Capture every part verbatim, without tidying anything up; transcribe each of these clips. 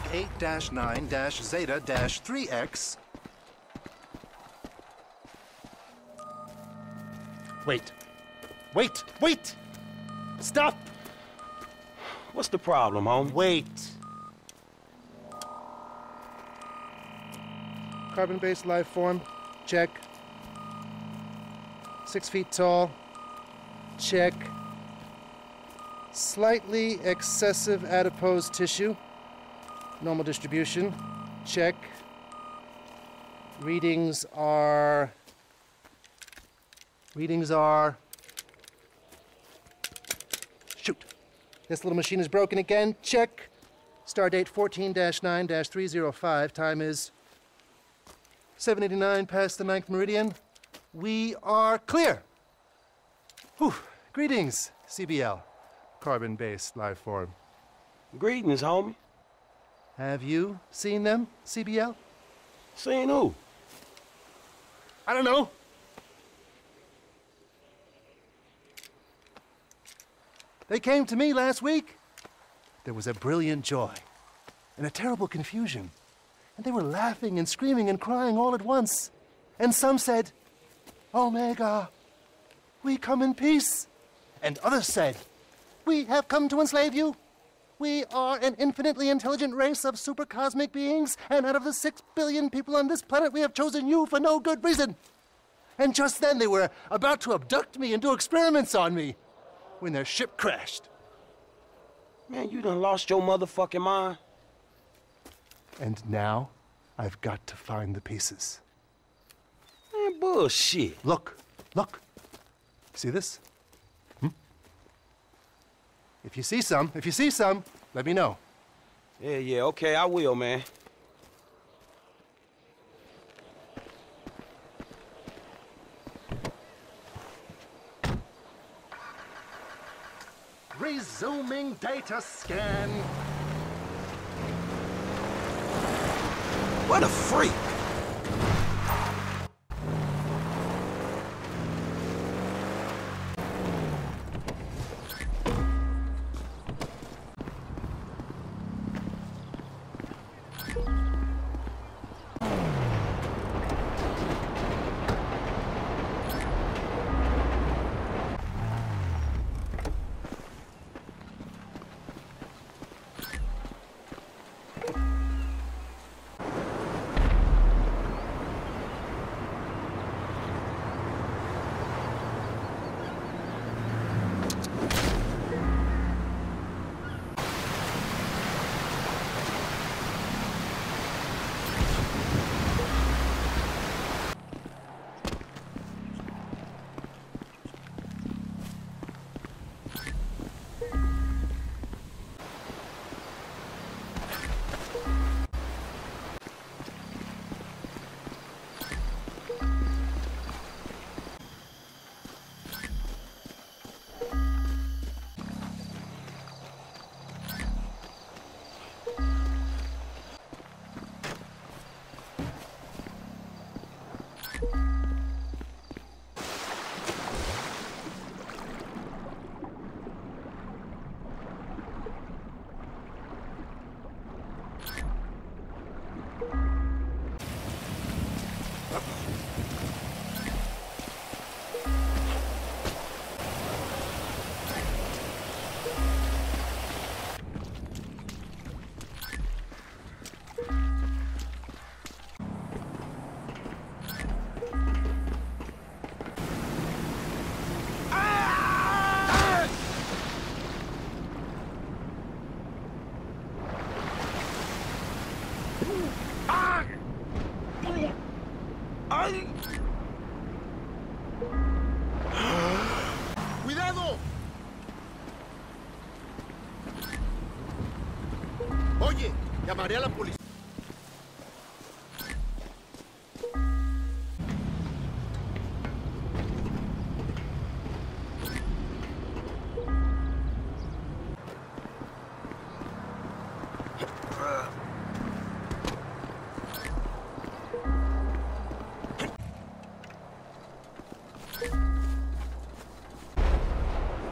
eight nine Zeta three X. Wait. Wait! Wait! Stop! What's the problem, homie? Wait. Carbon-based life form, check. Six feet tall, check. Slightly excessive adipose tissue, normal distribution, check. Readings are... Readings are... Shoot. This little machine is broken again, check. Stardate fourteen nine three oh five, time is seven eighty-nine past the ninth meridian. We are clear. Whew. Greetings, C B L, carbon-based life form. Greetings, homie. Have you seen them, C B L? Seen who? I don't know. They came to me last week. There was a brilliant joy and a terrible confusion. And they were laughing and screaming and crying all at once. And some said, Omega, we come in peace. And others said, we have come to enslave you. We are an infinitely intelligent race of supercosmic beings, and out of the six billion people on this planet, we have chosen you for no good reason. And just then they were about to abduct me and do experiments on me when their ship crashed. Man, you done lost your motherfucking mind. And now, I've got to find the pieces. Man, bullshit. Look, look. See this? Hmm? If you see some, if you see some, let me know. Yeah, yeah, okay, I will, man. Resuming data scan. What a freak! ¡Cuidado! Oye, llamaré a la policía.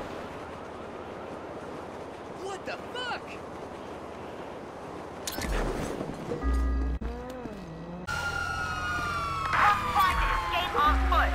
What the fuck? Trying to escape on foot.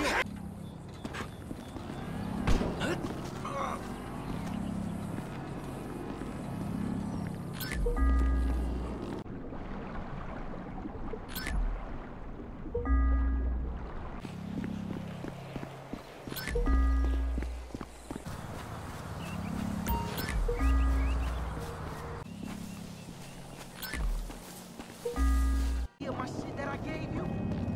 Yeah, my shit that I gave you.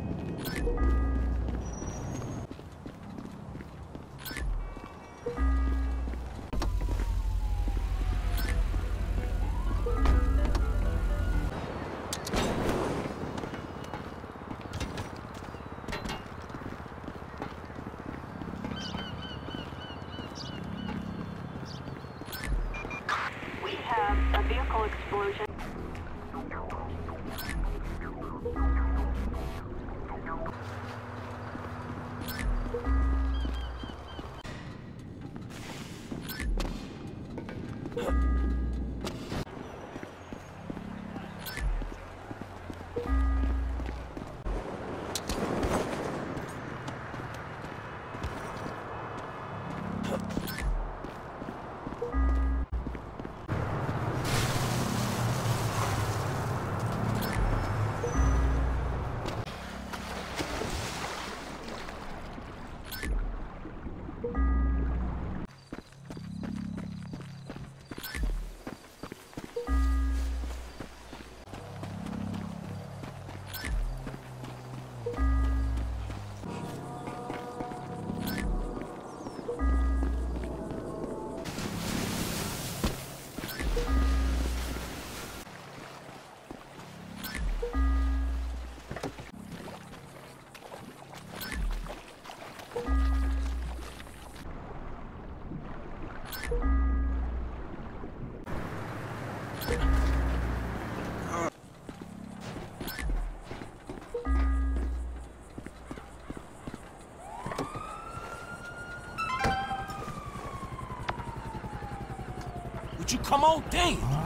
We have a vehicle explosion. Would you come on? Damn.